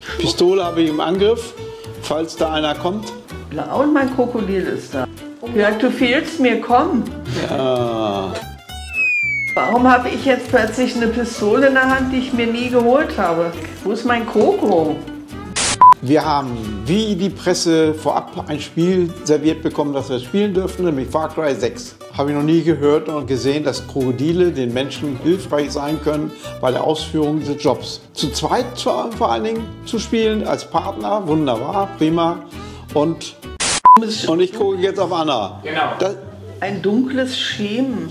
Pistole habe ich im Angriff, falls da einer kommt. Blau und mein Krokodil ist da. Jörg, du fehlst mir, komm. Ja. Warum habe ich jetzt plötzlich eine Pistole in der Hand, die ich mir nie geholt habe? Wo ist mein Kroko? Wir haben, wie die Presse, vorab ein Spiel serviert bekommen, das wir spielen dürfen, nämlich Far Cry 6. Habe ich noch nie gehört und gesehen, dass Krokodile den Menschen hilfreich sein können bei der Ausführung des Jobs. Zu zweit vor allen Dingen zu spielen, als Partner, wunderbar, prima. Und ich gucke jetzt auf Anna. Genau. Ein dunkles Schemen.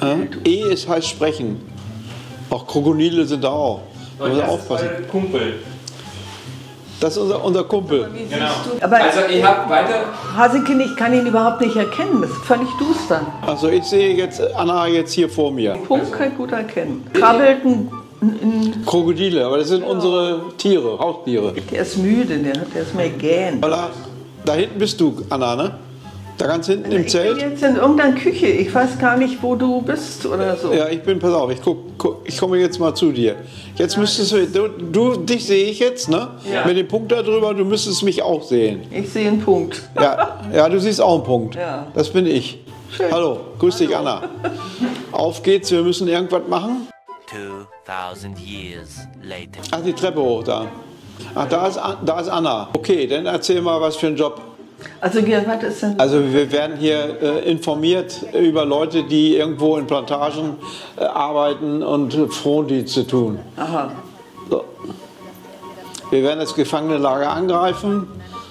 E ist heißt sprechen. Auch Krokodile sind da auch. Da muss man aufpassen. Kumpel. Das ist unser Kumpel. Genau. Aber Also ihr habt weiter. Hasekind, ich kann ihn überhaupt nicht erkennen. Das ist völlig duster. Also ich sehe jetzt Anna jetzt hier vor mir. Punkt kann ich gut erkennen. Krabbelt ein Krokodile, aber das sind unsere Tiere, Haustiere. der ist müde, der ist mehr gähn. Voilà. Da hinten bist du, Anna, ne? Da ganz hinten im Ich bin Zelt. jetzt in irgendeiner Küche. Ich weiß gar nicht, wo du bist oder so. Ja, pass auf, ich komme jetzt mal zu dir. Jetzt müsstest dich sehe ich jetzt, ne? Ja. Mit dem Punkt da drüber, du müsstest mich auch sehen. Ich sehe einen Punkt. Ja, du siehst auch einen Punkt. Ja. Das bin ich. Schön. Hallo, grüß dich, Anna. Auf geht's, wir müssen irgendwas machen. 2000 years later. Ach, die Treppe hoch da. Ach, da ist Anna. Okay, dann erzähl mal, was für ein Job. Also, Georg, was ist denn? Also wir werden hier informiert über Leute, die irgendwo in Plantagen arbeiten und Frondienste tun. Aha. So. Wir werden das Gefangenenlager angreifen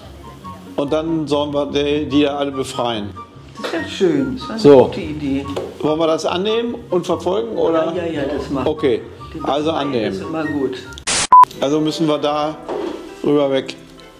und dann sollen wir die da alle befreien. Das ist ja schön. Das ist eine So. gute Idee. Wollen wir das annehmen und verfolgen, oder? Ja, das macht. Okay, also Das ist annehmen. immer gut. Also müssen wir da rüber weg.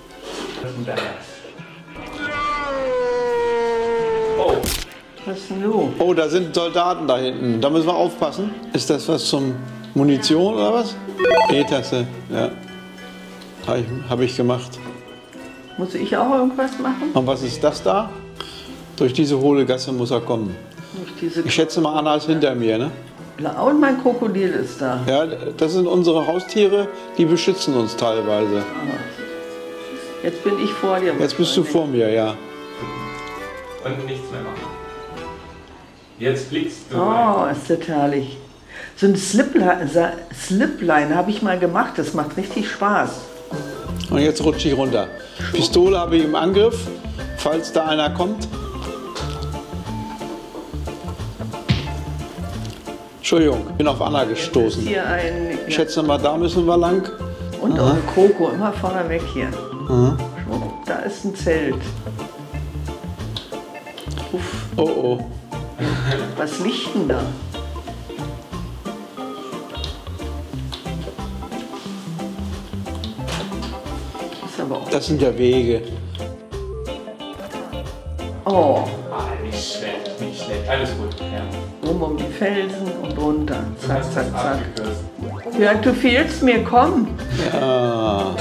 Oh, Was ist denn los? Oh, da sind Soldaten da hinten. Da müssen wir aufpassen. Ist das was zum Munition oder was? E-Tasse, ja. Hab ich gemacht. Muss ich auch irgendwas machen? Und was ist das da? Durch diese hohle Gasse muss er kommen. Durch diese Ich schätze mal, Anna ist hinter mir, ne? Blau und mein Krokodil ist da. Ja, das sind unsere Haustiere, die beschützen uns teilweise. Jetzt bin ich vor dir. Jetzt bist du vor mir, ja. und nichts mehr machen. Jetzt fliegst du. Oh, ist das herrlich. So ein Slipline habe ich mal gemacht. Das macht richtig Spaß. Und jetzt rutsche ich runter. Pistole habe ich im Angriff, falls da einer kommt. Entschuldigung, ich bin auf Anna gestoßen. Hier ein. Ich schätze mal, da müssen wir lang. Und auch ein Kroko, immer vorne weg hier. Da ist ein Zelt. Uff, Oh oh. was liegt denn da? Ist aber auch. Das sind ja Wege. Oh, Ah, nicht schlecht, nicht schlecht. Alles gut. Ja. um die Felsen und runter. Du Zack, hast zack, das zack. abgekürzt. Jörg, du fehlst mir, komm. Ja.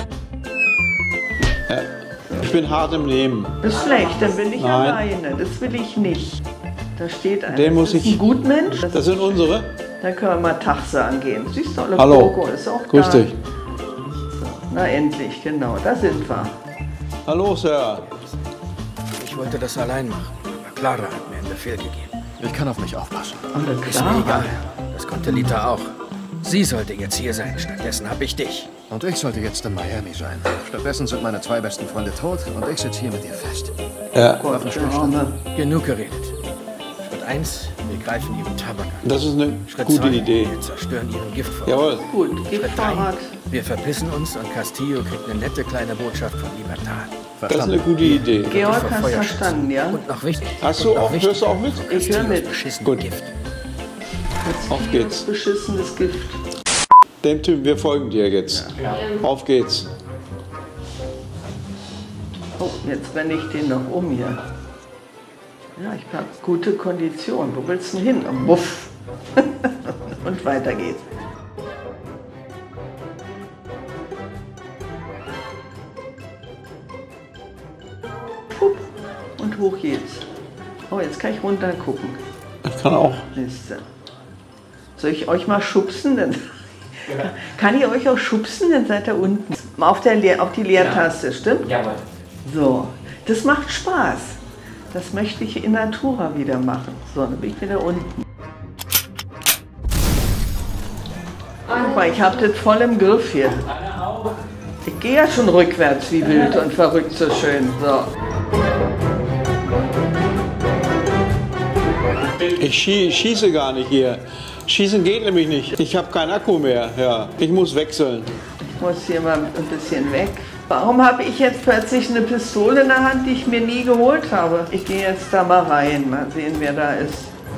Ich bin hart im Nehmen. Das ist schlecht, dann bin ich Nein. alleine. Das will ich nicht. Da steht einer. Den muss das ist ich- ein Gutmensch. Das sind unsere. Dann können wir mal Tag sagen gehen. Siehst du, Hallo. Kroko ist auch Grüß da. dich. So, na endlich, genau, da sind wir. Hallo, Sir. Ich wollte das allein machen, aber Clara hat mir einen Befehl gegeben. Ich kann auf mich aufpassen. Alle Ist mir egal. Das konnte Lita auch. Sie sollte jetzt hier sein. Stattdessen habe ich dich. Und ich sollte jetzt in Miami sein. Stattdessen sind meine zwei besten Freunde tot und ich sitze hier mit dir fest. Ja, Arme. Genug geredet. Schritt 1, wir greifen ihren Tabak an. das ist eine Schritt gute 2, Idee. wir zerstören ihren Giftvorrat. Jawohl. Gut, Schritt 3, Giftvorrat. wir verpissen uns und Castillo kriegt eine nette kleine Botschaft von Libertad. Das ist eine gute Idee. Georg, Vor hast Feuerschutz. verstanden, ja? Und noch wichtig. Hast du und noch auch, wichtig, hörst du auch mit? Ich höre mit. Beschissenes Gut. Gift. Auf geht's. Beschissenes Gift. Dem Typ, wir folgen dir jetzt. Auf geht's. Oh, jetzt renne ich den noch um hier. Ja, ich habe gute Kondition. Wo willst du denn hin? Oh, Wuff. Und weiter geht's. Pup. Und hoch geht's. Oh, jetzt kann ich runter gucken. Ich kann auch. Siehste. Soll ich euch mal schubsen? Dann kann ich euch auch schubsen? Dann seid ihr unten. auf die Leertaste, stimmt? Jawohl. So, das macht Spaß. Das möchte ich in Natura wieder machen. So, dann bin ich wieder unten. Guck mal, ich habe das voll im Griff hier. Ich gehe ja schon rückwärts wie wild und verrückt so schön. So. Ich schieße gar nicht hier. Schießen geht nämlich nicht. Ich habe keinen Akku mehr. Ja, ich muss wechseln. Ich muss hier mal ein bisschen weg. Warum habe ich jetzt plötzlich eine Pistole in der Hand, die ich mir nie geholt habe? Ich gehe jetzt da mal rein, mal sehen, wer da ist.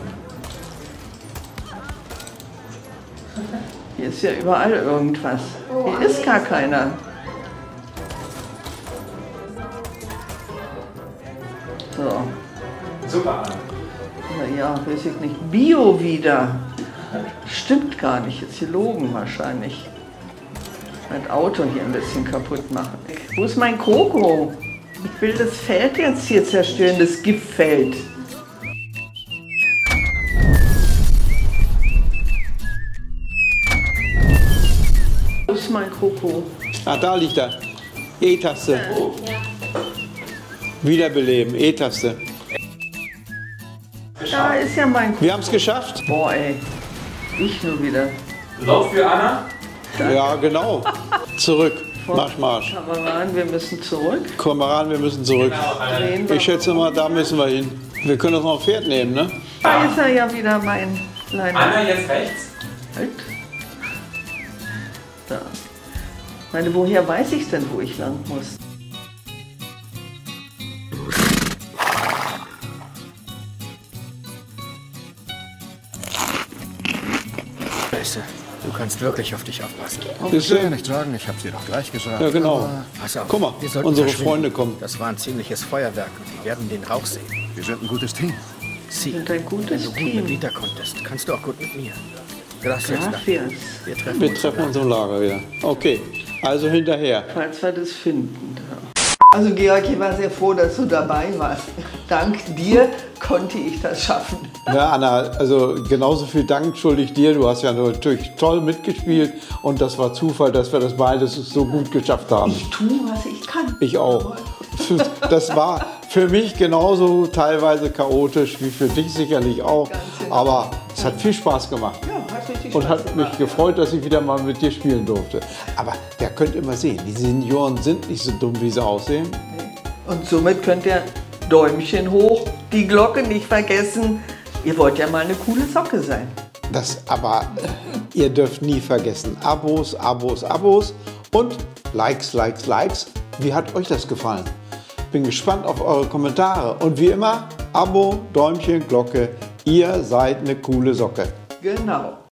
Hier ist ja überall irgendwas. Hier ist gar keiner. So. Super. Ja, weiß ich nicht. Bio wieder. Stimmt gar nicht. Ist gelogen wahrscheinlich. Mein Auto hier ein bisschen kaputt machen. Wo ist mein Kroko? Ich will das Feld jetzt hier zerstören, das Giftfeld. Wo ist mein Kroko? Ah, da liegt er. E-Taste. Wiederbeleben, E-Taste. Da ist ja mein Kroko. Wir haben es geschafft. Boah, ey. Ich nur wieder. Lauf für Anna. Ja, genau. Zurück. Marsch. Kameraden, wir müssen zurück. Kameraden, wir müssen zurück. Drehen wir. Ich schätze mal, da müssen wir hin. Wir können uns noch ein Pferd nehmen, ne? Da ist er ja wieder, mein kleiner. Anna, jetzt rechts. Halt. Da. Ich meine, woher weiß ich denn, wo ich lang muss? Scheiße, du kannst wirklich auf dich aufpassen. Ich will ja nicht sagen, ich hab's dir doch gleich gesagt. Ja, genau. aber Pass auf, Guck mal, wir sollten unsere verschwinden. Freunde kommen. Das war ein ziemliches Feuerwerk und die werden den Rauch sehen. Wir sind ein gutes Team. Sie, sind ein gutes wenn du gut Team. mit Vita konntest, kannst du auch gut mit mir. Gracias. Gracias. Wir treffen Wir treffen uns im Lager wieder. Okay, also hinterher. Falls wir das finden. Also Georg, ich war sehr froh, dass du dabei warst. Dank dir konnte ich das schaffen. Ja, Anna, also genauso viel Dank schuldig dir. Du hast ja natürlich toll mitgespielt und das war Zufall, dass wir das beides so gut geschafft haben. Ich tue, was ich kann. Ich auch. Das war für mich genauso teilweise chaotisch wie für dich sicherlich auch. Aber es hat viel Spaß gemacht. Ja, hat richtig Und Spaß hat mich gemacht. gefreut, dass ich wieder mal mit dir spielen durfte. Aber ihr könnt immer sehen, die Senioren sind nicht so dumm, wie sie aussehen. Und somit könnt ihr Däumchen hoch, die Glocke nicht vergessen. Ihr wollt ja mal eine coole Socke sein. Aber ihr dürft nie vergessen, Abos, Abos, Abos und Likes, Likes, Likes. Wie hat euch das gefallen? Bin gespannt auf eure Kommentare. Und wie immer, Abo, Däumchen, Glocke. Ihr seid eine coole Socke. Genau.